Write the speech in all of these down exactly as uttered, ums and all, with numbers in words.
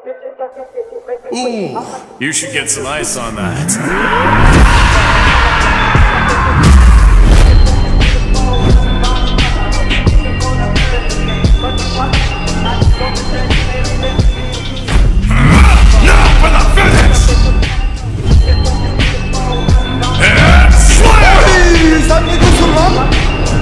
Ooh, you should get some ice on that. Now for the finish! And slam! Sen ne diyorsun lan?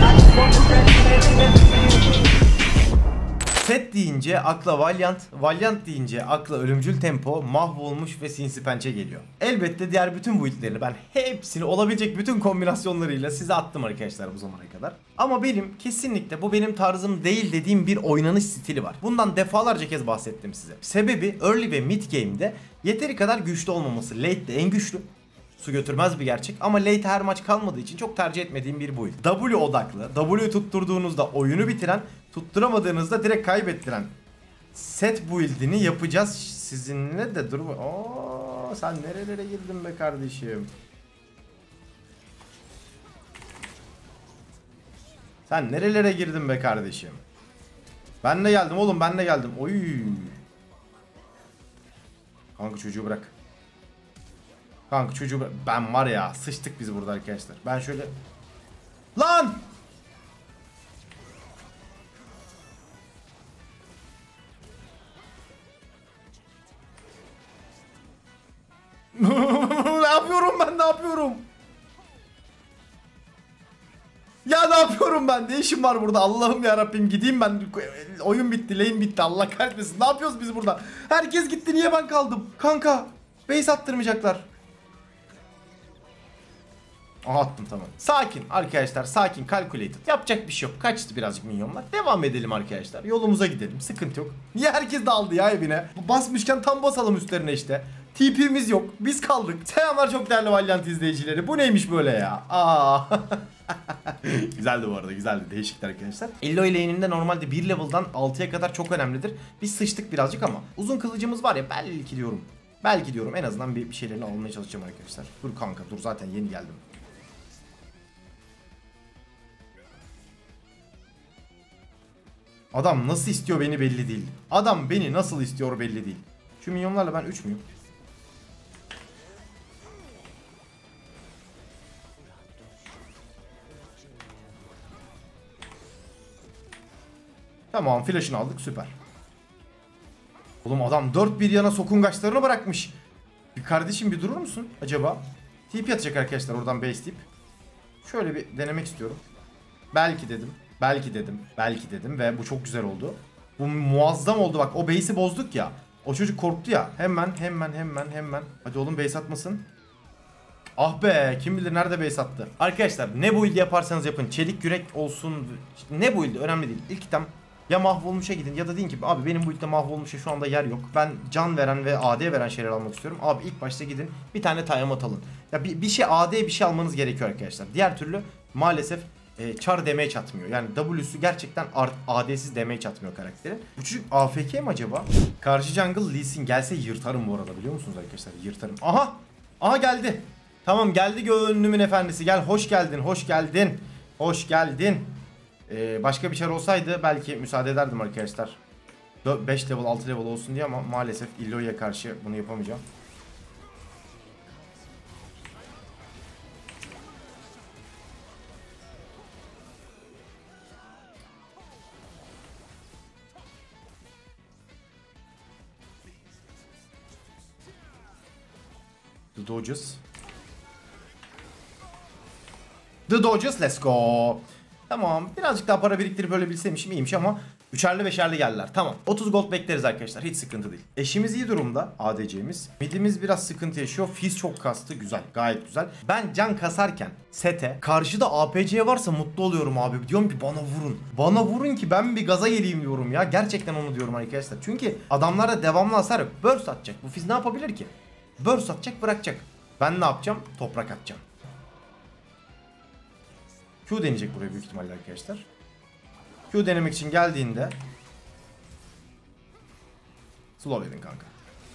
Set deyince akla Valiant, Valiant deyince akla ölümcül tempo, mahvolmuş ve sinsi pençe geliyor. Elbette diğer bütün build'lerini ben hepsini olabilecek bütün kombinasyonlarıyla size attım arkadaşlar bu zamana kadar. Ama benim kesinlikle bu benim tarzım değil dediğim bir oynanış stili var. Bundan defalarca kez bahsettim size. Sebebi early ve mid game'de yeteri kadar güçlü olmaması. Late'de en güçlü. Su götürmez bir gerçek ama late her maç kalmadığı için çok tercih etmediğim bir build. W odaklı, W tutturduğunuzda oyunu bitiren, tutturamadığınızda direkt kaybettiren set build'ini yapacağız sizinle de. Dur. Oo, sen nerelere girdin be kardeşim? Sen nerelere girdin be kardeşim? Ben de geldim oğlum, ben de geldim. Oy. Kanka çocuğu bırak. Kanka çocuğu bırak. Ben var ya, sıçtık biz burada arkadaşlar. Ben şöyle... Lan! Ne yapıyorum ben, ne yapıyorum? Ya ne yapıyorum ben? Ne işim var burada? Allah'ım ya Rabbim, gideyim ben. Oyun bitti, lane bitti. Allah kahretmesin. Ne yapıyoruz biz burada? Herkes gitti, niye ben kaldım? Kanka, base attırmayacaklar. Aha, attım, tamam. Sakin arkadaşlar, sakin, calculated. Yapacak bir şey yok. Kaçtı birazcık minyonlar. Devam edelim arkadaşlar. Yolumuza gidelim. Sıkıntı yok. Niye herkes dağıldı ya evine? Basmışken tam basalım üstlerine işte. T P'miz yok. Biz kaldık. Selamlar çok değerli Valiant izleyicileri. Bu neymiş böyle ya? Aa. Güzeldi bu arada, güzeldi. Değişikti arkadaşlar. Eloy lane'inde normalde bir level'dan altıya kadar çok önemlidir. Biz sıçtık birazcık ama uzun kılıcımız var ya, belki diyorum. Belki diyorum en azından bir, bir şeylerini almaya çalışacağım arkadaşlar. Dur kanka, dur, zaten yeni geldim. Adam nasıl istiyor beni belli değil. Adam beni nasıl istiyor belli değil. Şu minyonlarla ben üç müyüm? Tamam, flash'ını aldık, süper. Oğlum adam dört bir yana sokungaçlarını bırakmış. Bir kardeşim bir durur musun acaba? T P atacak arkadaşlar oradan base tip. Şöyle bir denemek istiyorum. Belki dedim. Belki dedim. Belki dedim ve bu çok güzel oldu. Bu muazzam oldu bak. O base'i bozduk ya. O çocuk korktu ya. Hemen hemen hemen hemen. Hadi oğlum base atmasın. Ah be, kim bilir nerede base attı. Arkadaşlar ne build yaparsanız yapın. Çelik yürek olsun. Ne build önemli değil. İlk item ya mahvolmuşa gidin ya da deyin ki abi benim bu ilkte mahvolmuşa şu anda yer yok. Ben can veren ve A D veren şeyler almak istiyorum. Abi ilk başta gidin bir tane Tiamat alın. Ya bir, bir şey A D bir şey almanız gerekiyor arkadaşlar. Diğer türlü maalesef e, char damage atmıyor. Yani W'su gerçekten A D'siz damage atmıyor karakteri. Bu çocuk A F K mi acaba? Karşı jungle Lee Sin gelse yırtarım bu arada, biliyor musunuz arkadaşlar? Yırtarım. Aha! Aha geldi. Tamam, geldi gönlümün efendisi. Gel, hoş geldin, hoş geldin. Hoş geldin. Ee, başka bir şey olsaydı belki müsaade ederdim arkadaşlar. beş level altı level olsun diye ama maalesef Illoy'a karşı bunu yapamayacağım. The Dodgers. The Dodgers, let's go. Tamam, birazcık daha para biriktirip böyle bilseymişim iyiymiş ama üçerli beşerli geldiler. Tamam, otuz gold bekleriz arkadaşlar, hiç sıkıntı değil. Eşimiz iyi durumda, A D C'miz. Midimiz biraz sıkıntı yaşıyor. Fizz çok kastı, güzel, gayet güzel. Ben can kasarken sete karşıda A P C varsa mutlu oluyorum abi. Diyorum ki bana vurun. Bana vurun ki ben bir gaza geleyim diyorum ya. Gerçekten onu diyorum arkadaşlar. Çünkü adamlarda devamlı hasar yok. Burst atacak. Bu Fizz ne yapabilir ki? Burst atacak, bırakacak. Ben ne yapacağım? Toprak atacağım. Q deneyecek buraya büyük ihtimalle arkadaşlar. Q denemek için geldiğinde slow edin kanka.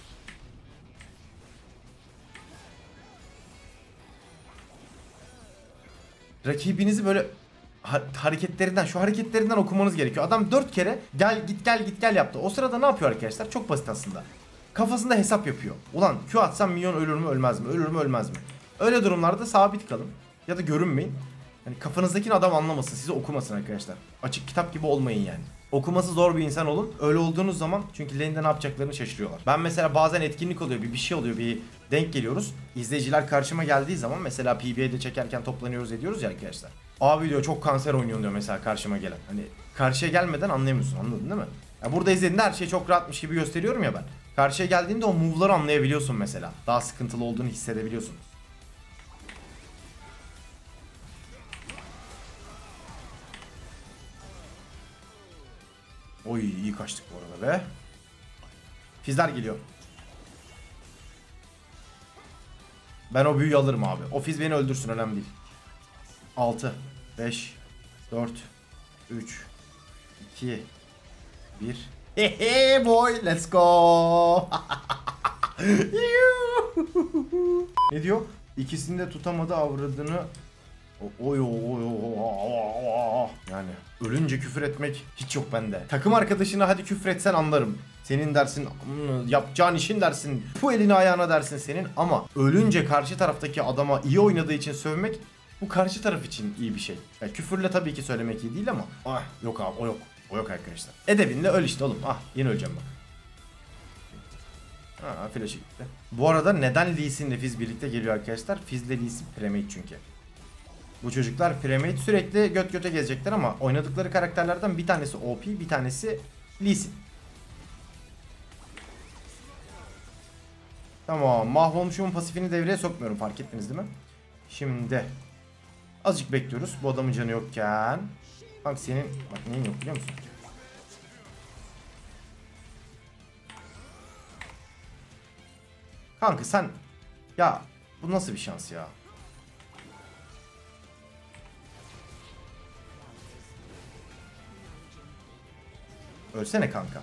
Rakibinizi böyle hareketlerinden, şu hareketlerinden okumanız gerekiyor. Adam dört kere gel git gel git gel yaptı. O sırada ne yapıyor arkadaşlar? Çok basit aslında. kafasında hesap yapıyor. Ulan Q atsam minyon ölür mü ölmez mi? Ölür mü ölmez mi? Öyle durumlarda sabit kalın. Ya da görünmeyin. Yani kafanızdakini adam anlamasın, sizi okumasın arkadaşlar. Açık kitap gibi olmayın yani. Okuması zor bir insan olun. Öyle olduğunuz zaman çünkü lane'de ne yapacaklarını şaşırıyorlar. Ben mesela bazen etkinlik oluyor, bir bir şey oluyor, bir denk geliyoruz. İzleyiciler karşıma geldiği zaman mesela P B A'de çekerken toplanıyoruz ediyoruz ya arkadaşlar. Abi diyor çok kanser oynuyorsun diyor mesela karşıma gelen. Hani karşıya gelmeden anlayamıyorsun, anladın değil mi? Ya burada izlediğinde her şey çok rahatmış gibi gösteriyorum ya ben. Karşıya geldiğinde o move'ları anlayabiliyorsun mesela. Daha sıkıntılı olduğunu hissedebiliyorsun. Oy iyi kaçtık bu arada be. Fizzler geliyor. Ben o büyüyü alırım abi. O Fizz beni öldürsün, önemli değil. altı, beş, dört, üç, iki, bir. Hehe boy, let's go. Ne diyor? İkisini de tutamadı avradını. Oy oy oy. Yani ölünce küfür etmek hiç yok bende. Takım arkadaşına hadi küfür etsen anlarım. Senin dersin, yapacağın işin dersin, bu elini ayağına dersin senin, ama ölünce karşı taraftaki adama iyi oynadığı için sövmek, bu karşı taraf için iyi bir şey. Yani küfürle tabii ki söylemek iyi değil ama ah yok abi, o yok. O yok arkadaşlar. Edebinle öl işte oğlum. Ah yine öleceğim bak. Ha, flash'ı gitti. Bu arada neden Lee Sin ile Fizz birlikte geliyor arkadaşlar? Fizz ile Lee Sin premade çünkü. Bu çocuklar premade, sürekli göt göte gezecekler ama oynadıkları karakterlerden bir tanesi O P, bir tanesi Lee Sin. Tamam, mahvolmuşumun pasifini devreye sokmuyorum, fark ettiniz değil mi? Şimdi azıcık bekliyoruz bu adamın canı yokken. Bak senin, bak neyin yok biliyor musun? Kanka sen, ya bu nasıl bir şans ya? Ölsene kanka.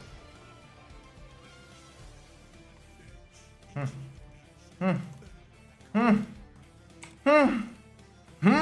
Hı. Hı. Hı. Hı. Hı.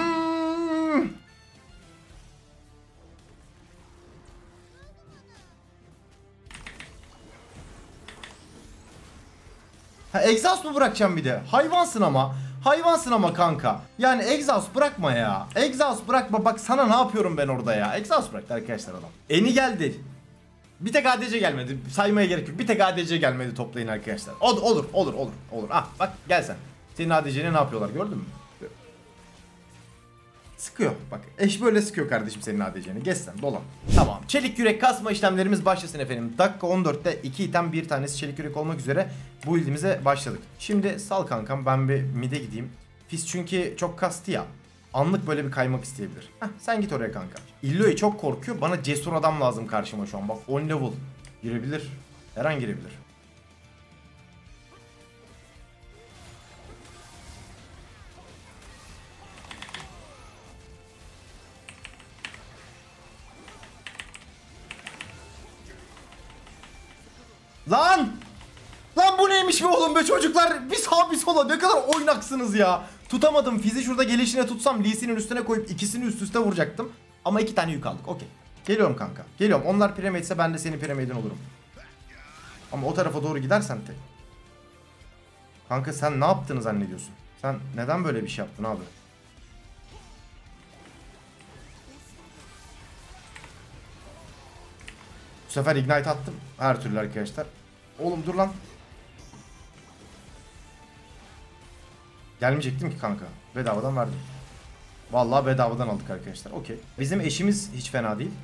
Ha, exhaust mu bırakacağım bir de? Hayvansın ama. Hayvansın ama kanka. Yani exhaust bırakma ya. Exhaust bırakma. Bak sana ne yapıyorum ben orada ya. Exhaust bıraktı arkadaşlar adam. Eni geldi. Bir tek A D C gelmedi. Saymaya gerek yok. Bir tek A D C gelmedi, toplayın arkadaşlar. O, olur, olur, olur, olur. Ah bak gel sen. Senin A D C'ne ne yapıyorlar gördün mü? Sıkıyor. Bak eş böyle sıkıyor kardeşim senin A D C'ni. Geç sen, dolan. Tamam. Çelik yürek kasma işlemlerimiz başlasın efendim. Dakika on dörtte iki item, bir tanesi çelik yürek olmak üzere bu build'imize başladık. Şimdi sal kankam, ben bir mid'e gideyim. Fizz çünkü çok kastı ya. Anlık böyle bir kaymak isteyebilir. Heh, sen git oraya kanka. Illoy çok korkuyor. Bana cesur adam lazım karşıma şu an. Bak on level. Girebilir. Her an girebilir. Lan! Lan bu neymiş be oğlum be çocuklar? Bir sağ bir sola, ne kadar oynaksınız ya. Tutamadım. Fizz'i şurada gelişine tutsam Lee Sin'in üstüne koyup ikisini üst üste vuracaktım. Ama iki tane yük aldık. Okey. Geliyorum kanka. Geliyorum. Onlar piramide ise ben de senin piramidin olurum. Ama o tarafa doğru gidersen tek. Kanka sen ne yaptığını zannediyorsun? Sen neden böyle bir şey yaptın abi? Bu sefer ignite attım. Her türlü arkadaşlar. Oğlum dur lan. Gelmeyecektim ki kanka. Bedavadan verdim. Vallahi bedavadan aldık arkadaşlar. Okey. Bizim eşimiz hiç fena değil.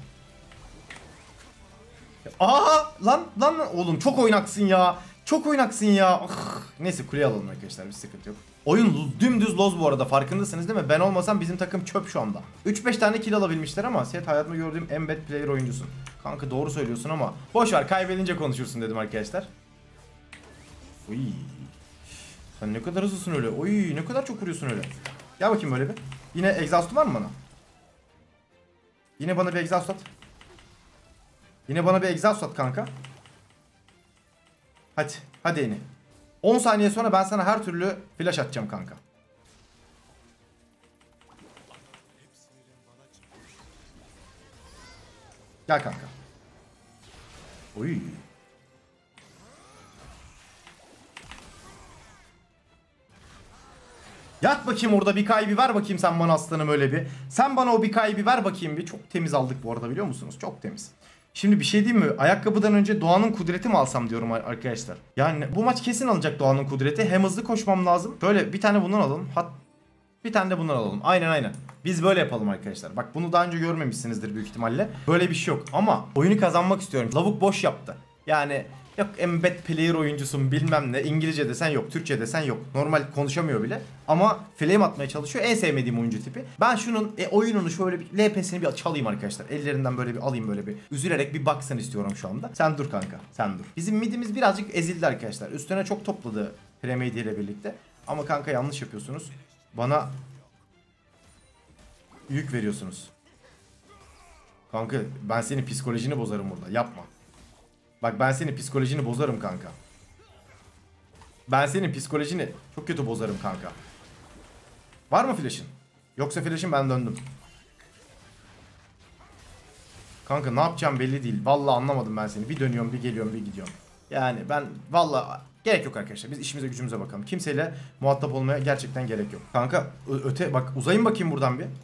Aa lan lan lan. Oğlum çok oynaksın ya. Çok oynaksın ya. Ah. Neyse kuleye alalım arkadaşlar, bir sıkıntı yok. Oyun dümdüz loz bu arada, farkındasınız değil mi? Ben olmasam bizim takım çöp şu anda. üç beş tane kill alabilmişler ama Set hayatımda gördüğüm en bad player oyuncusun. Kanka doğru söylüyorsun ama boş ver, kaybedince konuşursun dedim arkadaşlar. Uy. Sen ne kadar hızlısın öyle. Oy ne kadar çok vuruyorsun öyle. Gel bakayım böyle bir. Yine exhaust'un var mı bana? Yine bana bir exhaust at. Yine bana bir exhaust at kanka. Hadi. Hadi yine. on saniye sonra ben sana her türlü flash atacağım kanka. Gel kanka. Oy. Yat bakayım orada bir kay bir ver bakayım sen bana aslanım öyle bir. Sen bana o bir kay bir ver bakayım bir. Çok temiz aldık bu arada biliyor musunuz? Çok temiz. Şimdi bir şey diyeyim mi? Ayakkabıdan önce Doğan'ın kudreti mi alsam diyorum arkadaşlar. Yani bu maç kesin alacak Doğan'ın kudreti. Hem hızlı koşmam lazım. Böyle bir tane bundan alalım. Hat bir tane de bundan alalım. Aynen aynen. Biz böyle yapalım arkadaşlar. Bak bunu daha önce görmemişsinizdir büyük ihtimalle. Böyle bir şey yok. Ama oyunu kazanmak istiyorum. Lavuk boş yaptı. Yani yok embed player oyuncusun bilmem ne. İngilizce desen yok. Türkçe desen yok. Normal konuşamıyor bile. Ama flame atmaya çalışıyor. En sevmediğim oyuncu tipi. Ben şunun e, oyununu şöyle bir L P'sini bir çalayım arkadaşlar. Ellerinden böyle bir alayım böyle bir. Üzülerek bir baksın istiyorum şu anda. Sen dur kanka. Sen dur. Bizim midimiz birazcık ezildi arkadaşlar. Üstüne çok topladı Premade ile birlikte. Ama kanka yanlış yapıyorsunuz. Bana yük veriyorsunuz. Kanka ben senin psikolojini bozarım burada. Yapma. Bak ben senin psikolojini bozarım kanka. Ben senin psikolojini çok kötü bozarım kanka. Var mı flash'ın? Yoksa flash'ın ben döndüm. Kanka ne yapacağım belli değil. Vallahi anlamadım ben seni. Bir dönüyorum bir geliyorum bir gidiyorum. Yani ben vallahi gerek yok arkadaşlar. Biz işimize gücümüze bakalım. Kimseyle muhatap olmaya gerçekten gerek yok. Kanka öte bak uzayın bakayım buradan bir.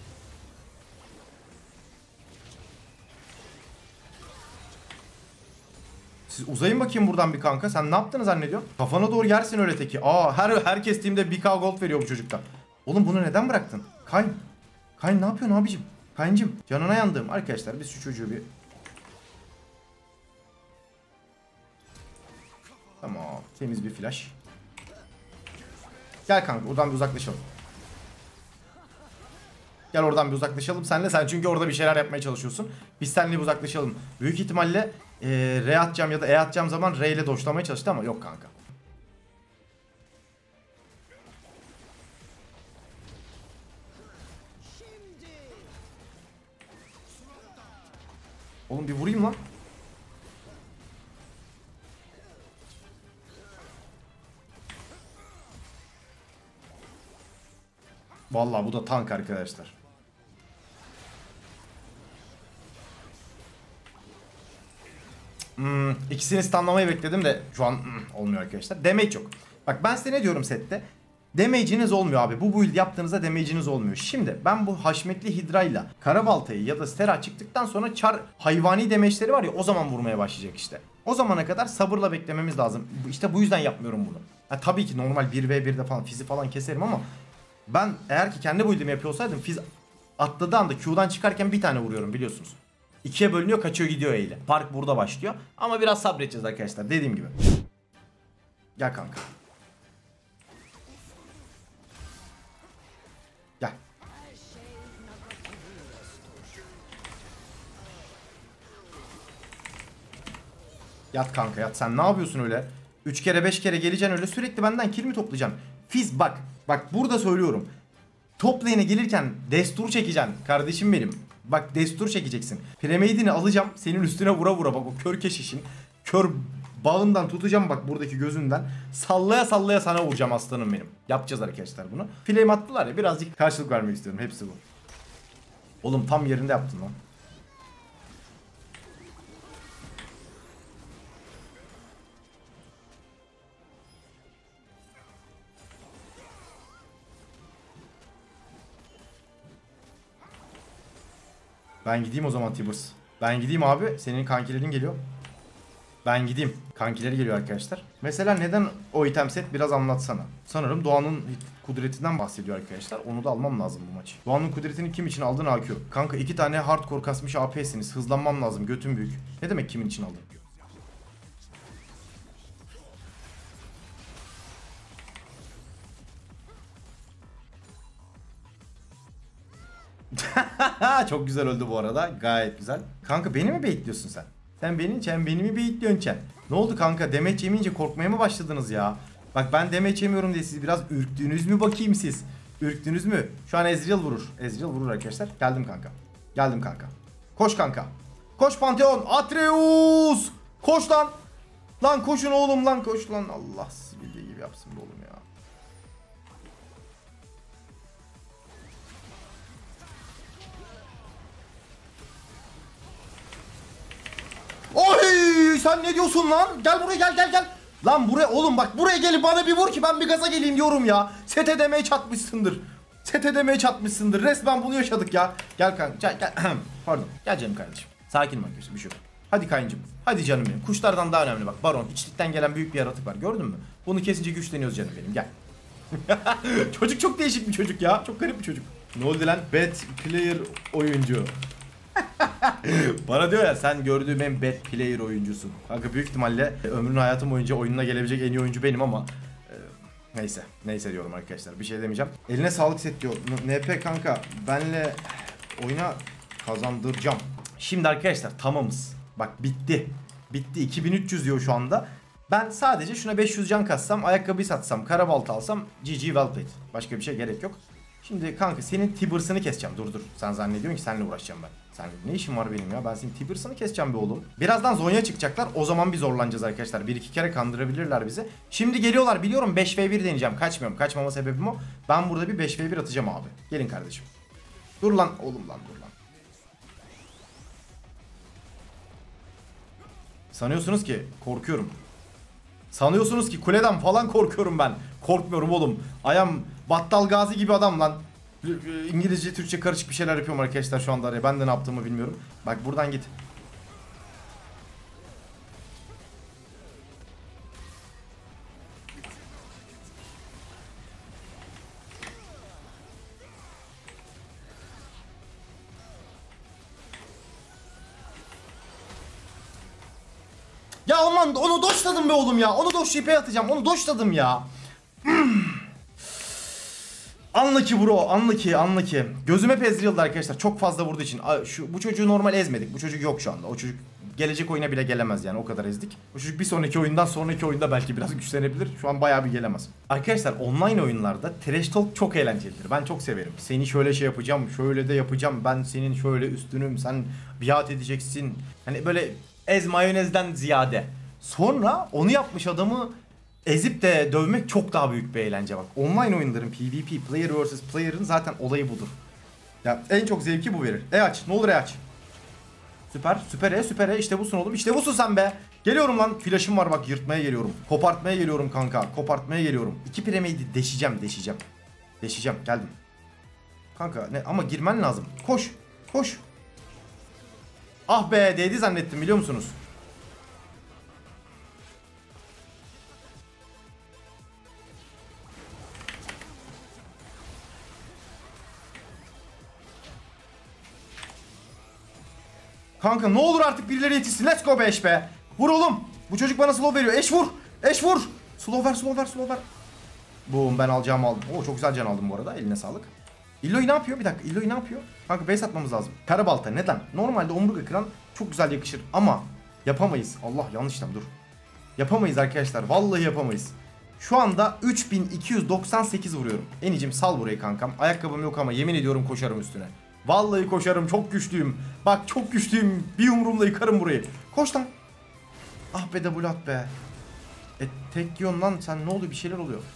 Siz uzayın bakayım buradan bir kanka. Sen ne yaptığını zannediyorsun? Kafana doğru yersin öyle teki. Aa her herkes team'de bir K gold veriyor bu çocuktan. Oğlum bunu neden bıraktın? Kayn. Kayn ne yapıyorsun abicim? Kayncım canına yandım. Arkadaşlar biz şu çocuğu bir... Tamam temiz bir flash. Gel kanka oradan bir uzaklaşalım. Gel oradan bir uzaklaşalım senle. Sen çünkü orada bir şeyler yapmaya çalışıyorsun. Biz seninle bir uzaklaşalım. Büyük ihtimalle e, R atacağım ya da E atacağım zaman R ile doşlamaya çalıştı ama yok kanka. Oğlum bir vurayım lan. Vallahi bu da tank arkadaşlar. Hmm, ikisini stunlamayı bekledim de şu an hmm, olmuyor arkadaşlar. Damage yok. Bak ben size ne diyorum sette? Damage'iniz olmuyor abi. Bu build yaptığınızda damage'iniz olmuyor. Şimdi ben bu haşmetli hidrayla karabaltayı ya da stera çıktıktan sonra çar hayvani damage'leri var ya o zaman vurmaya başlayacak işte. O zamana kadar sabırla beklememiz lazım. İşte bu yüzden yapmıyorum bunu. Ha, tabii ki normal bir ve birde falan fizi falan keserim ama ben eğer ki kendi build'imi yapıyor olsaydım fiz atladığı anda Q'dan çıkarken bir tane vuruyorum biliyorsunuz. İkiye bölünüyor kaçıyor gidiyor eyle. Park burada başlıyor. Ama biraz sabredeceğiz arkadaşlar dediğim gibi. Gel kanka. Gel. Yat kanka yat. Sen ne yapıyorsun öyle? üç kere beş kere geleceksin öyle sürekli benden kill mi toplayacaksın? Fiz bak. Bak burada söylüyorum. Top lane'e gelirken destur çekeceksin kardeşim benim. Bak destur çekeceksin. Premade'ini alacağım senin üstüne vura vura bak o kör keşişin. Kör bağından tutacağım bak buradaki gözünden. Sallaya sallaya sana vuracağım aslanım benim. Yapacağız arkadaşlar bunu. Flame attılar ya birazcık karşılık vermek istiyorum. Hepsi bu. Oğlum tam yerinde yaptın lan. Ben gideyim o zaman Tibbers. Ben gideyim abi. Senin kankilerin geliyor. Ben gideyim. Kankileri geliyor arkadaşlar. Mesela neden o item set biraz anlatsana. Sanırım Doğan'ın kudretinden bahsediyor arkadaşlar. Onu da almam lazım bu maç. Doğan'ın kudretini kim için aldın A Q? Kanka iki tane hardcore kasmış A P'siniz. Hızlanmam lazım. Götüm büyük. Ne demek kimin için aldın? Çok güzel öldü bu arada. Gayet güzel. Kanka beni mi baitliyorsun sen? Sen beni, sen beni mi baitliyorsun sen? Ne oldu kanka? Damage yemeyince korkmaya mı başladınız ya? Bak ben damage yemiyorum diye siz biraz ürktünüz mü bakayım siz? Ürktünüz mü? Şu an Ezreal vurur. Ezreal vurur arkadaşlar. Geldim kanka. Geldim kanka. Koş kanka. Koş Pantheon. Atreus. Koş lan. Lan koşun oğlum lan koş lan. Allah sizi bildiği gibi yapsın be oğlum ya. Oy sen ne diyorsun lan? Gel buraya gel gel gel. Lan buraya oğlum bak buraya gelip bana bir vur ki ben bir gaza geleyim diyorum ya. Sete demeye çatmışsındır. Sete demeye çatmışsındır. Resmen bunu yaşadık ya. Gel kanka. Gel, gel. Pardon. Gel canım kardeşim. Sakin ol arkadaşım. Bir şey yok. Hadi kayıncım. Hadi canım benim. Kuşlardan daha önemli bak. Baron. İçlikten gelen büyük bir yaratık var. Gördün mü? Bunu kesince güçleniyoruz canım benim. Gel. Çocuk çok değişik bir çocuk ya. Çok garip bir çocuk. Ne oldu lan? Bad player oyuncu. Bana diyor ya sen gördüğüm en bad player oyuncusun. Kanka büyük ihtimalle ömrün hayatım boyunca oyununa gelebilecek en iyi oyuncu benim ama e, neyse. Neyse diyorum arkadaşlar. Bir şey demeyeceğim. Eline sağlık set diyor. N P kanka benle oyuna kazandıracağım. Şimdi arkadaşlar tamamız. Bak bitti. Bitti. iki bin üç yüz diyor şu anda. Ben sadece şuna beş yüz can kassam, ayakkabıyı satsam, karabalta alsam G G well played. Başka bir şey gerek yok. Şimdi kanka senin Tibers'ını keseceğim. Dur dur. Sen zannediyorsun ki seninle uğraşacağım ben. Sen ne işin var benim ya? Ben senin Tibers'ını keseceğim be oğlum. Birazdan Zonya çıkacaklar. O zaman bir zorlanacağız arkadaşlar. Bir iki kere kandırabilirler bizi. Şimdi geliyorlar biliyorum. beş ve bir deneyeceğim. Kaçmıyorum. Kaçmama sebebim o. Ben burada bir beş ve bir atacağım abi. Gelin kardeşim. Dur lan oğlum lan dur lan. Sanıyorsunuz ki korkuyorum. Sanıyorsunuz ki kuleden falan korkuyorum ben. Korkmuyorum oğlum. Ayam Battal Gazi gibi adam lan. İngilizce, Türkçe karışık bir şeyler yapıyorum arkadaşlar şu anda araya. Ben de ne yaptığımı bilmiyorum. Bak buradan git. Ya aman onu doşladım be oğlum ya. Onu doşlayıp atacağım. Onu doşladım ya. Unlucky bro, unlucky, unlucky. Gözüm hep Ezreal'da arkadaşlar. Çok fazla vurduğu için. Şu, bu çocuğu normal ezmedik. Bu çocuk yok şu anda. O çocuk gelecek oyuna bile gelemez yani. O kadar ezdik. Bu çocuk bir sonraki oyundan sonraki oyunda belki biraz güçlenebilir. Şu an bayağı bir gelemez. Arkadaşlar online oyunlarda trash talk çok eğlencelidir. Ben çok severim. Seni şöyle şey yapacağım, şöyle de yapacağım. Ben senin şöyle üstünüm, sen biat edeceksin. Hani böyle ez mayonezden ziyade. Sonra onu yapmış adamı ezip de dövmek çok daha büyük bir eğlence bak. Online oyunların PvP, player versus player'ın zaten olayı budur. Ya en çok zevki bu verir. E aç, ne olur e aç. Süper, süper e, süper e. İşte busun oğlum, işte busun sen be. Geliyorum lan, flash'ım var bak, yırtmaya geliyorum. Kopartmaya geliyorum kanka, kopartmaya geliyorum. İki premeydi, deşeceğim, deşeceğim. Deşeceğim, geldim. Kanka ne ama girmen lazım. Koş, koş. Ah be, değdi zannettim biliyor musunuz? Kanka ne olur artık birileri yetişsin. Let's go be eş be. Vur oğlum. Bu çocuk bana slow veriyor. Eş vur. Eş vur. Slow ver, slow ver, slow ver. Boom, ben alacağımı aldım. Oo çok güzel can aldım bu arada. Eline sağlık. Illoy ne yapıyor? Bir dakika. Illoy ne yapıyor? Kanka base atmamız lazım. Karabalta neden? Normalde omurga kıran çok güzel yakışır ama yapamayız. Allah yanlıştım dur. Yapamayız arkadaşlar. Vallahi yapamayız. Şu anda üç bin iki yüz doksan sekiz vuruyorum. Enicim sal burayı kankam. Ayakkabım yok ama yemin ediyorum koşarım üstüne. Vallahi koşarım, çok güçlüyüm. Bak çok güçlüyüm. Bir yumruğumla yıkarım burayı. Koş lan. Ah be double at be. E tek yiyorsun lan sen, ne oldu, bir şeyler oluyor.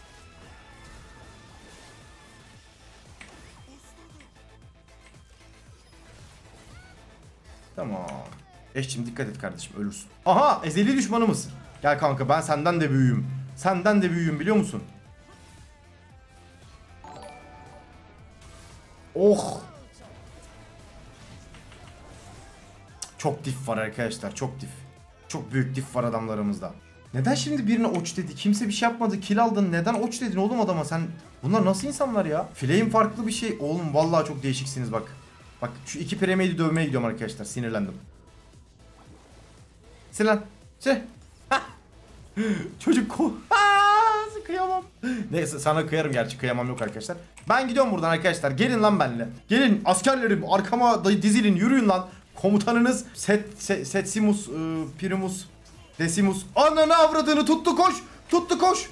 Tamam. Eşçim dikkat et kardeşim, ölürsün. Aha ezeli düşmanımız. Gel kanka, ben senden de büyüğüm. Senden de büyüğüm biliyor musun? Oh. Çok diff var arkadaşlar, çok diff. Çok büyük diff var adamlarımızda. Neden şimdi birine oç dedi? Kimse bir şey yapmadı. Kill aldın. Neden oç dedin oğlum adama sen? Bunlar nasıl insanlar ya? Flame farklı bir şey. Oğlum vallahi çok değişiksiniz bak. Bak şu iki premiydi dövmeye gidiyorum arkadaşlar. Sinirlendim. Sinirlen. Şey. Çocuk ko. Kıyamam. Neyse sana kıyarım, gerçi kıyamam yok arkadaşlar. Ben gidiyorum buradan arkadaşlar. Gelin lan benimle. Gelin askerlerim, arkama dizilin, yürüyün lan. Komutanınız Set, Set Setsimus, ıı, Primus, Decimus. Ananı avradını tuttu koş. Tuttu koş.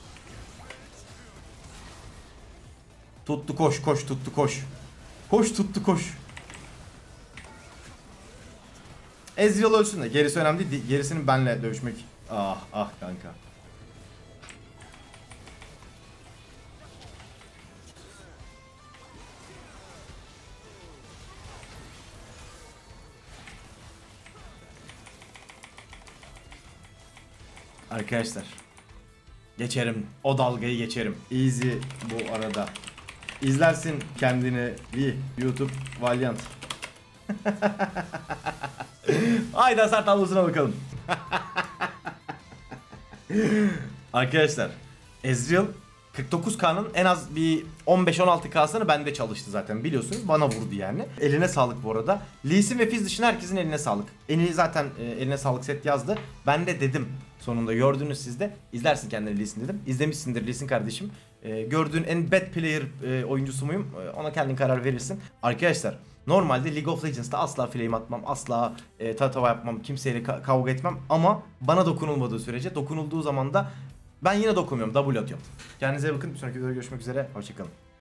Tuttu koş koş tuttu koş. Koş tuttu koş. Ezreal ölsün de gerisi önemli değil. Gerisinin benle dövüşmek. Ah ah kanka. Arkadaşlar Geçerim. O dalgayı geçerim. Easy bu arada. İzlersin kendini bir YouTube Valiant. Haydi hasar tablosuna bakalım. Arkadaşlar Ezreal kırk dokuz K'nın en az bir on beş on altı K'sını bende çalıştı zaten biliyorsunuz. Bana vurdu yani. Eline sağlık bu arada. Lee Sin ve Fizz dışında herkesin eline sağlık. En iyi zaten e, eline sağlık set yazdı. Ben de dedim sonunda, gördünüz siz de. İzlersin kendini Lee Sin dedim. İzlemişsindir Lee Sin kardeşim. E, gördüğün en bad player e, oyuncusu muyum? E, ona kendin karar verirsin. Arkadaşlar normalde League of Legends'ta asla flame atmam, asla e, tatava yapmam, kimseyle ka- kavga etmem ama bana dokunulmadığı sürece, dokunulduğu zaman da ben yine dokunmuyorum, W atıyorum. Kendinize bakın, bir sonraki videoda görüşmek üzere, hoşçakalın.